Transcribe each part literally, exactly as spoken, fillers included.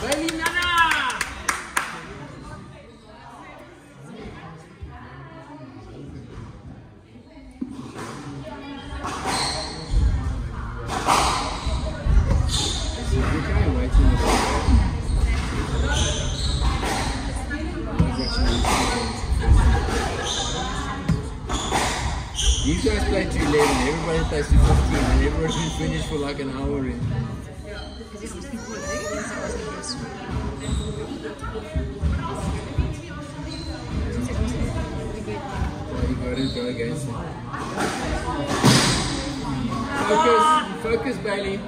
Bailey Nana! You guys play to eleven, everybody plays to fifteen, and everybody can finish for like an hour in. Yeah, you gotta go against it. Focus, focus, Bailey.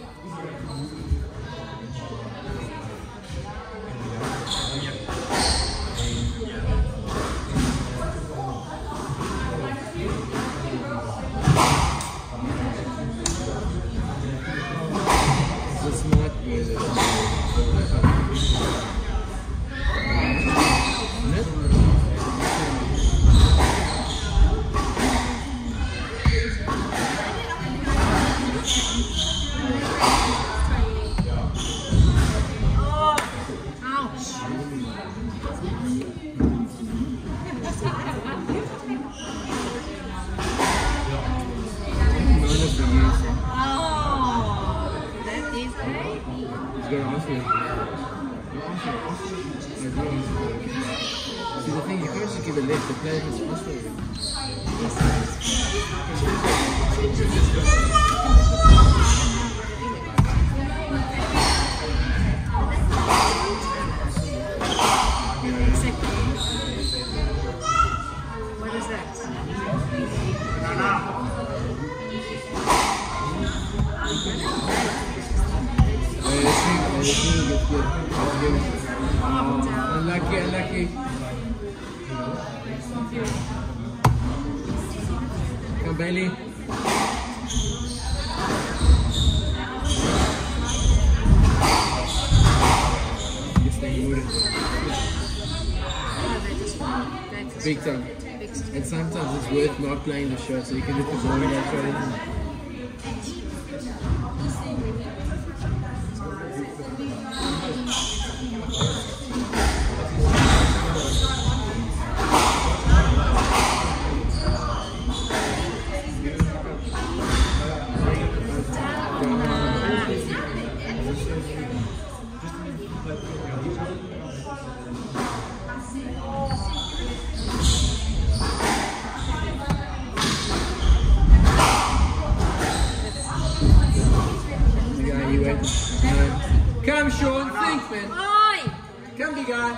See, the thing, you can't just give it left, the player has to pass for it. What is that? Unlucky, unlucky. Come, Bailey. Big time. And sometimes it's worth not playing the shot so you can hit the ball without trying. Come, Sean, think, man. Oi! Come, big guy.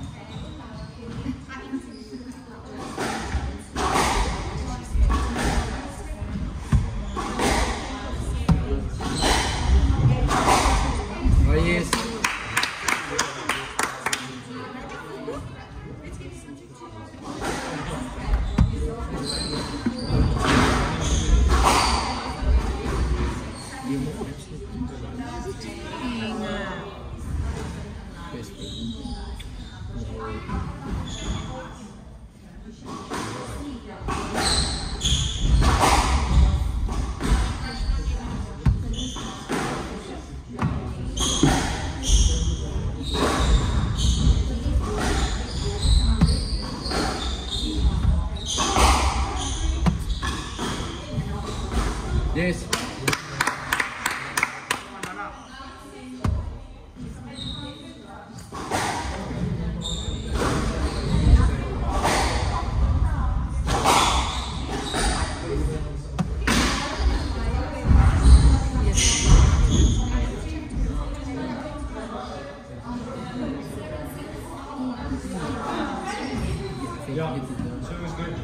Oh, yes. Yes. Yeah, so it was good.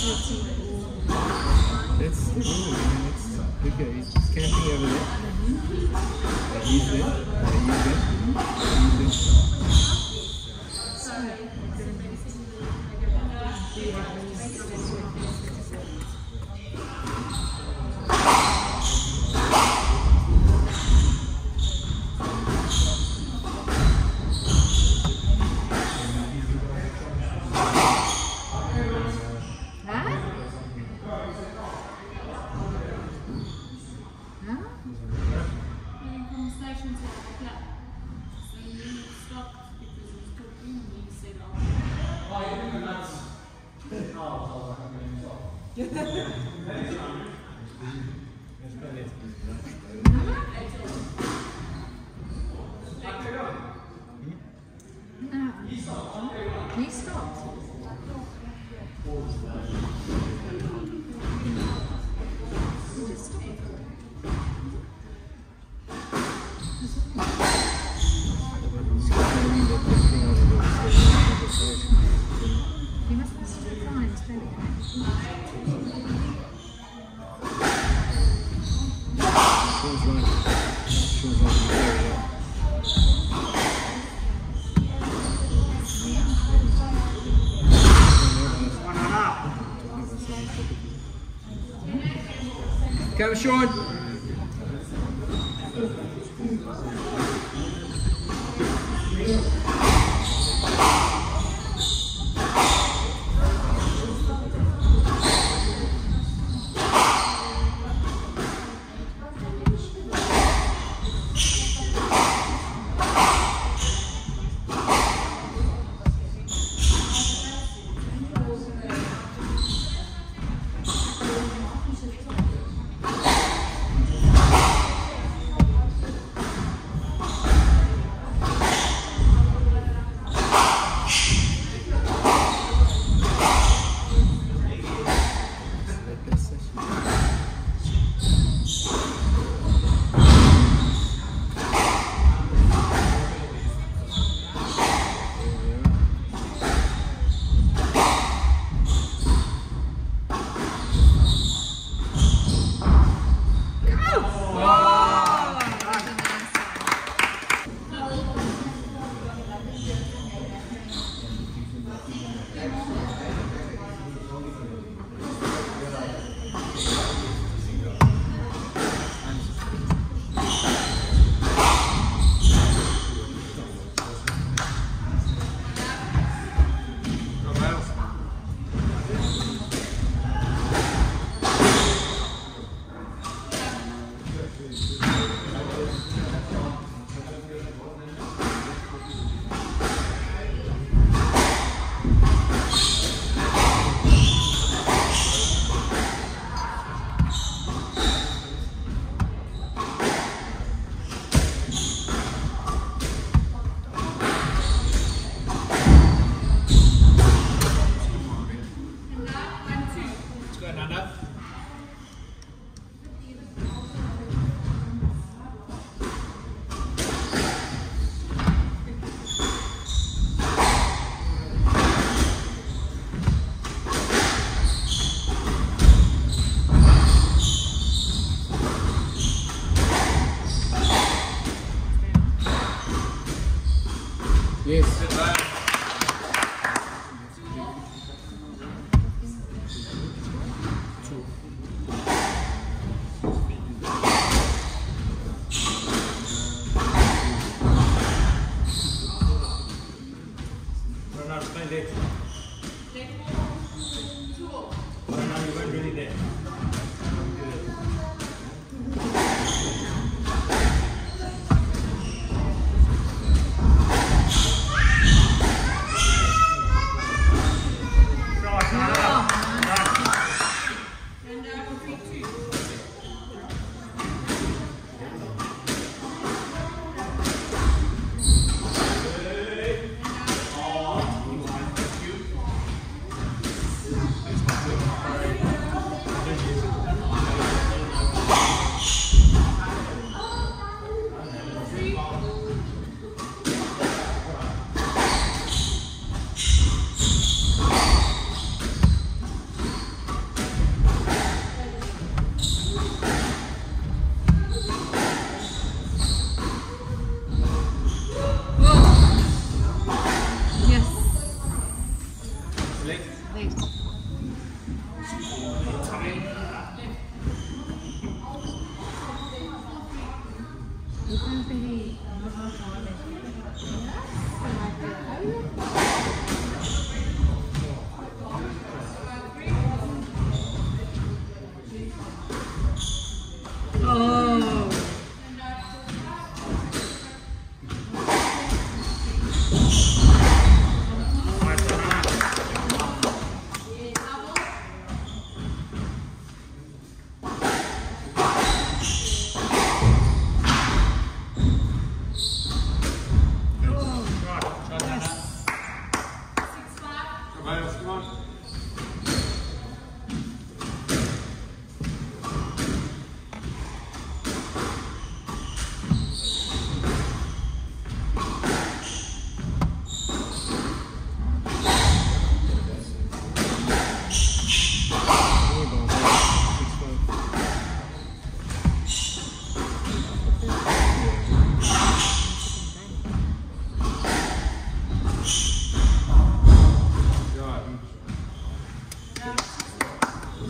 That's the rule, man. It's, okay, he's camping over there. Uh, he's there. Uh, he's there. Uh, he's there. He stopped. He must be still fine, it's very Sean's right. Sean's right. Very well. Come, Sean. Yes. Two.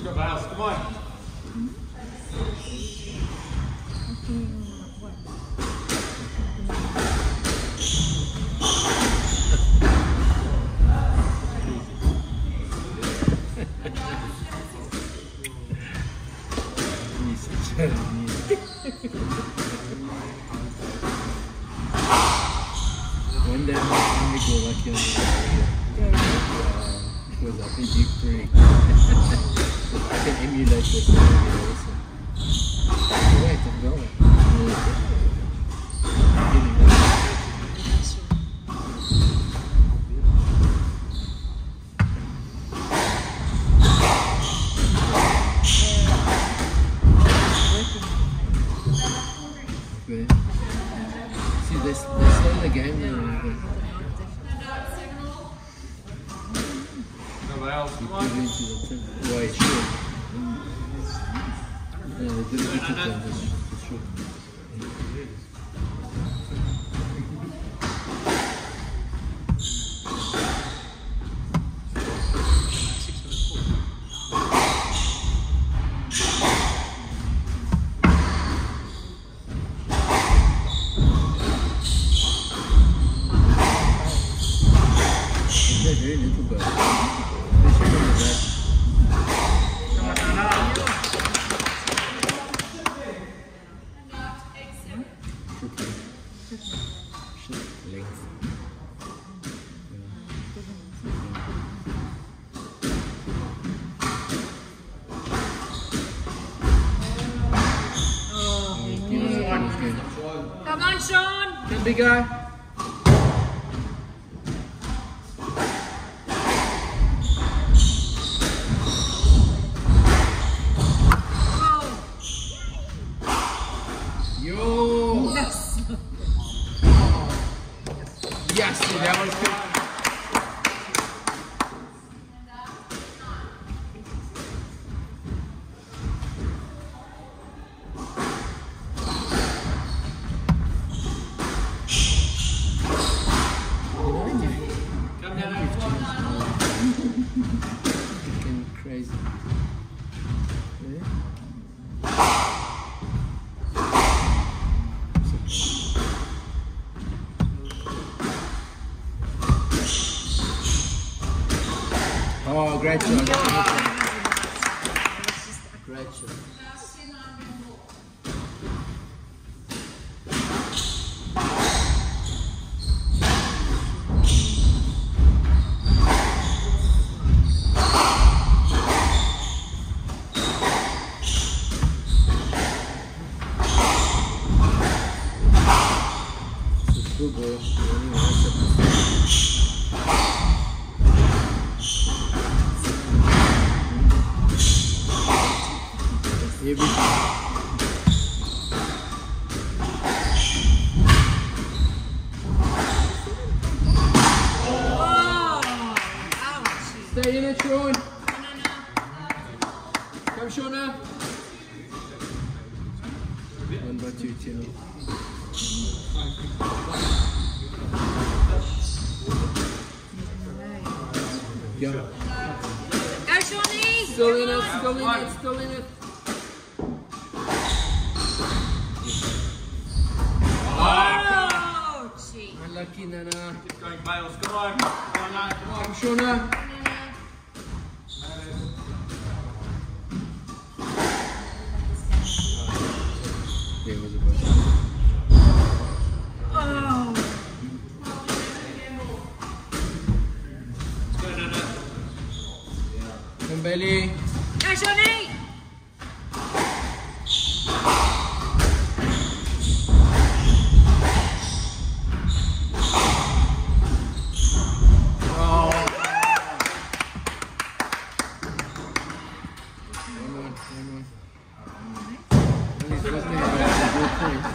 go, Miles. Come on. One day I'm gonna go lucky on the area. Because I think you freak. I can emulate this area also. Wait, I'm going. Okay. See, they, they slow the game down. Go, Miles. Come Put on. it into the thing. Why, sure. Yeah, they didn't get it done, for sure. They're very little birds. They should come with that. Should length. Come on, Sean! Come, big guy. Yo! Yes! Yes, that was good. Come down. Fucking crazy. Yeah. Oh, great shot. Great shot. It's a good ball. Here we go. Stay in it, Sean. Come, Shauna. One by two, Timmy. Go. Go, Shawnee! Still in it, still in it, still in it. Oh, gee. Unlucky, Nana. Keep going, Miles. Come on. Come on, Nat. Come on. Come, Shauna. There was a bunch. Oh. Let's go, Nana. Come, Bailey. Go, Shawnee! Oh. One more, one more. And he's just gonna go to the good point.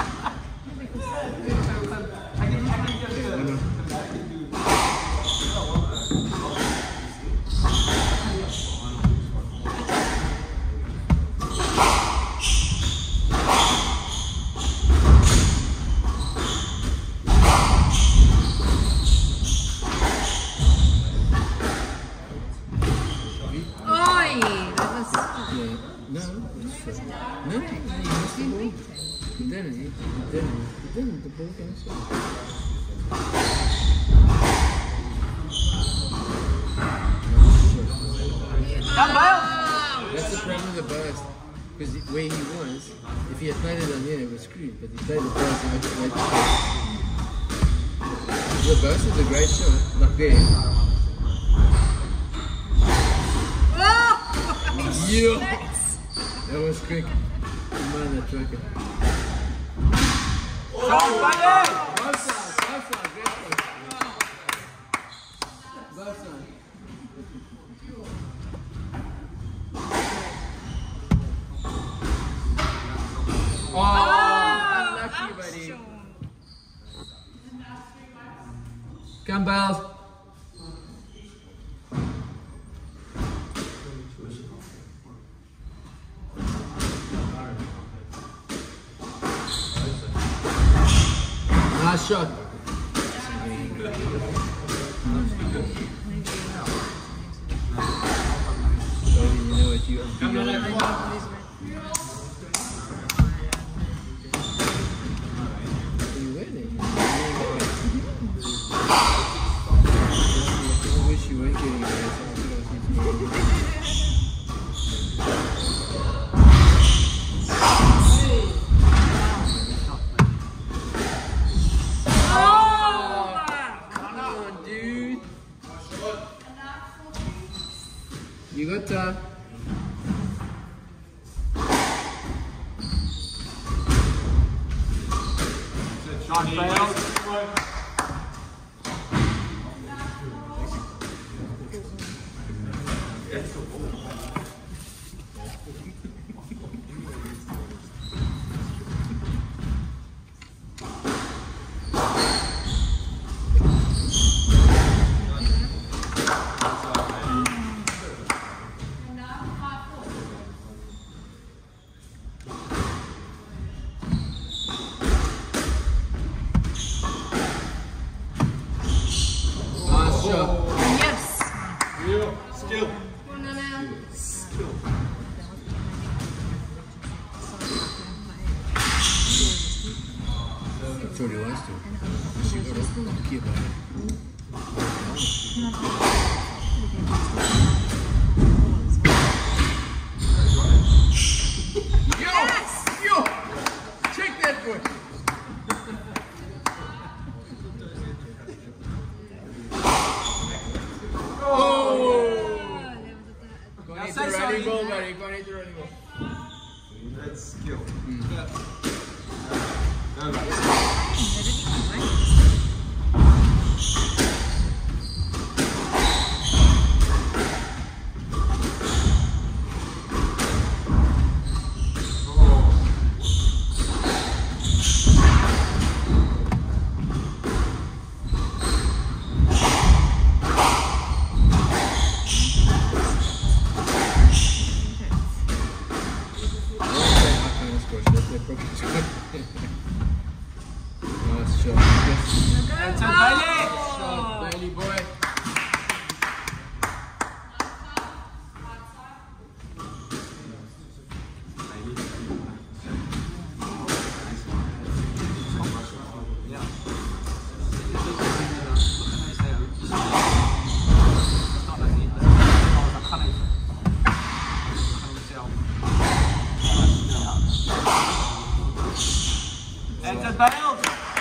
Yeah, one more. Oi! That was No, it's short. No, he missed the ball. He didn't. He didn't. He didn't. The ball came short. That's the problem with the burst. Because where he was, if he had played it on here, it was screwed. But he played the burst and actually made the shot. The burst was a great shot. Like there. Yeah. That was quick. Come on, that tracker. Shot, buddy! Both sides, both sides, great play. Both sides. Oh, unlucky, buddy. Come, Bells. Nice shot. So you know what you Come on, that one. you winning. I wish you weren't getting that. You got time. Shot failed. Yes. Skill. Skill. That's what he wants to. She got to keep about it. Yo! Yo! Check that boy! It's a running ball, buddy. Go ahead, the running ball. That's skill. Mm. Yeah. No, no. Nice shot. That's a Bailey. Shot, Bailey boy. It's a bail.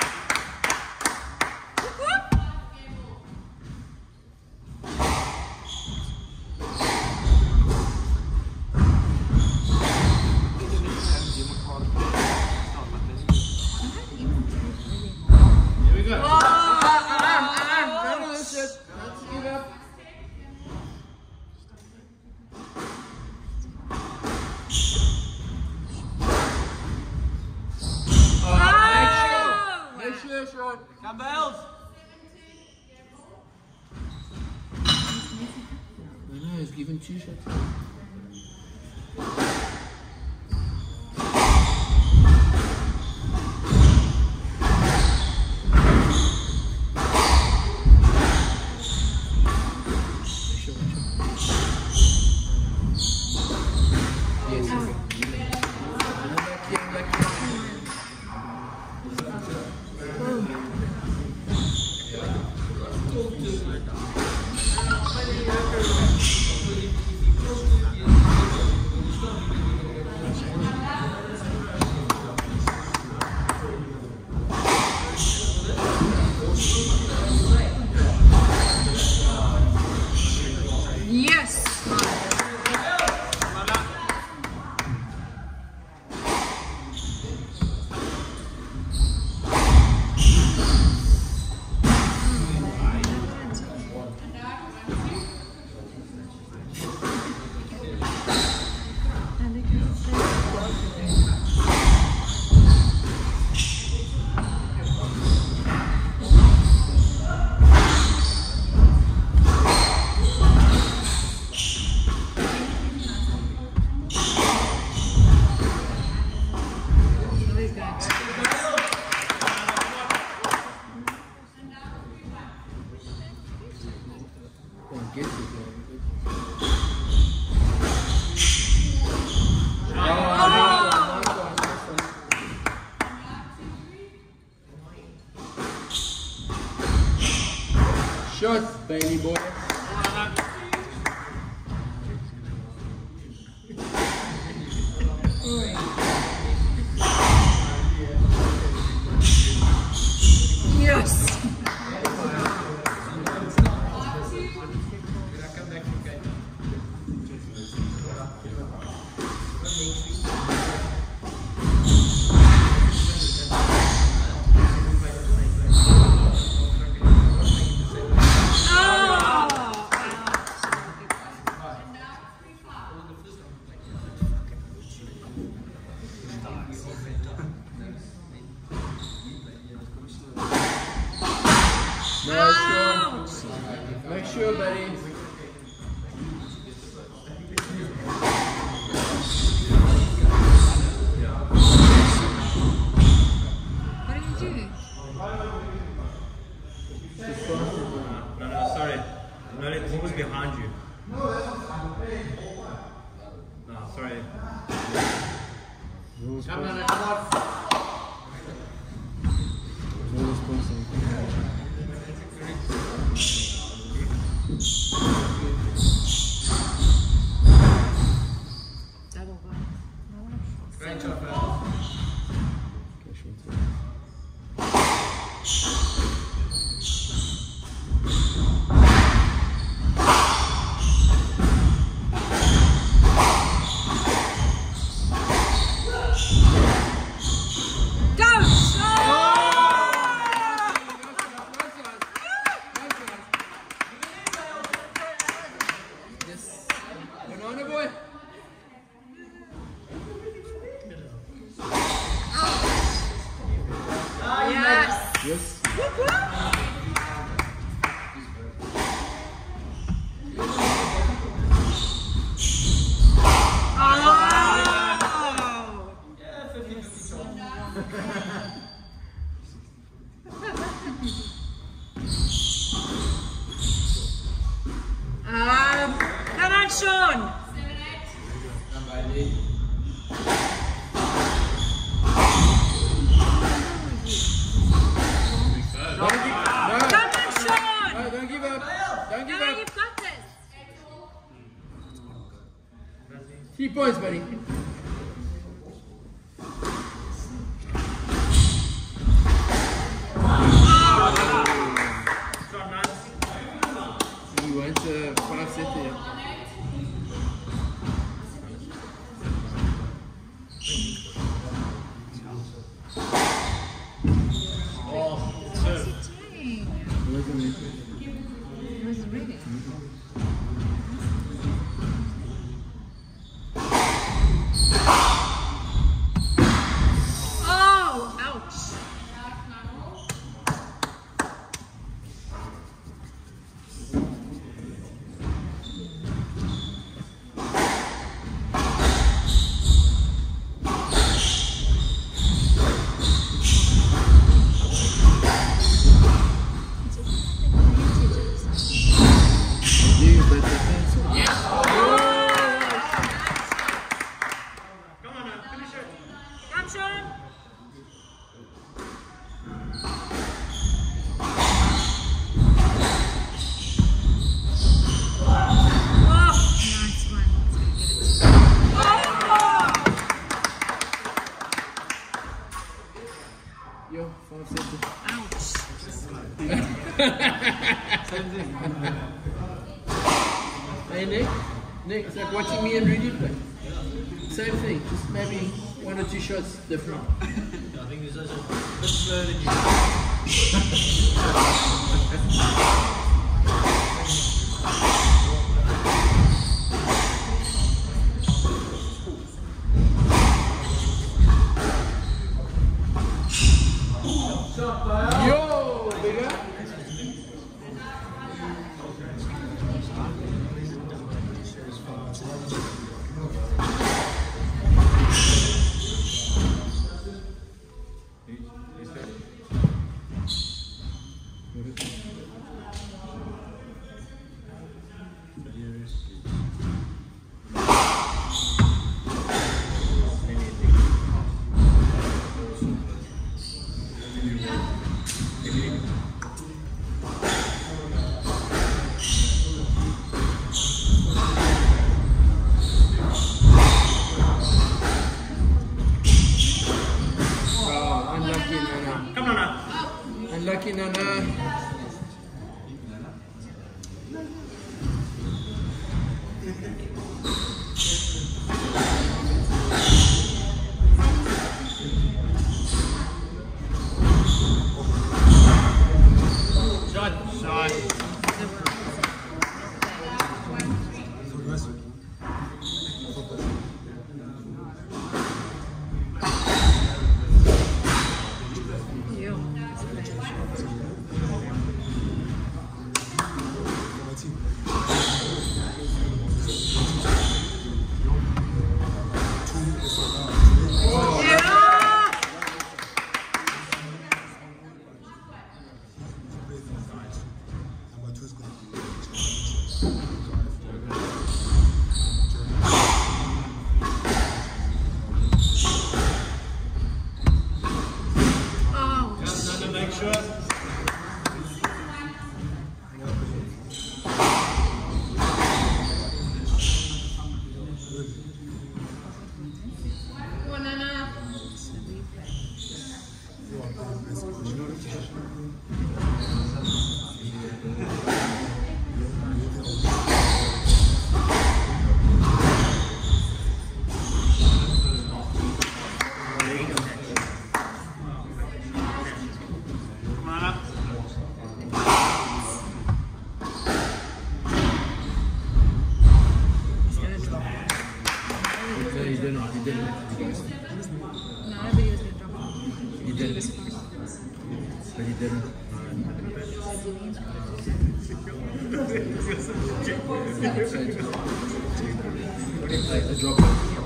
Here we go. Ah, ah, ah, ah. No, no, that's it. Let's give up. Come, Bells. I know, he's given two shots. Yes. Bailey boy. Yes! Nice sure. Make sure, buddy. What did you do? No, no, sorry. No, he was behind you. No, sorry. Rules Come on, posted. come on. Rules posted. Double one. Great job, man. Okay, sure. Go! Yes. Banana boy. Yes! Yes. Oh! Um, come on, Sean! Don't give, no. Come on, Sean! No, don't give up. Don't give No, up. you've got this! Three points, buddy. You went uh, five set there. What's he doing? Wasn't it? He was reading. Oh! Ouch! You bet the fence. Come on now, finish it. Come, Sean! Oh! Nice one. Let's go get it. Oh! Yo, five set. Ouch! Hey Nick, Nick, it's like watching me and Rudy play. Same thing, just maybe one or two shots different. I think this is a bit slower than you. Yo, bigger. No, you didn't. You didn't. No, nobody was going to drop it. You didn't. But you didn't. Like a drop.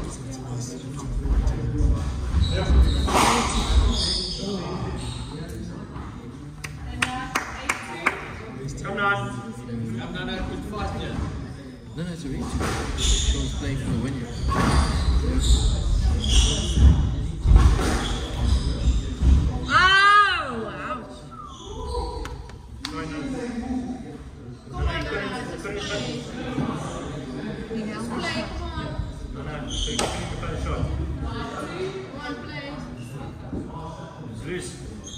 Come on. I'm not a good fight yet. No, no, it's a reach. Sean's playing for the win here. Oh! Ouch. You know? Play, come on. No, no. So you can finish the first shot. One play. Loose.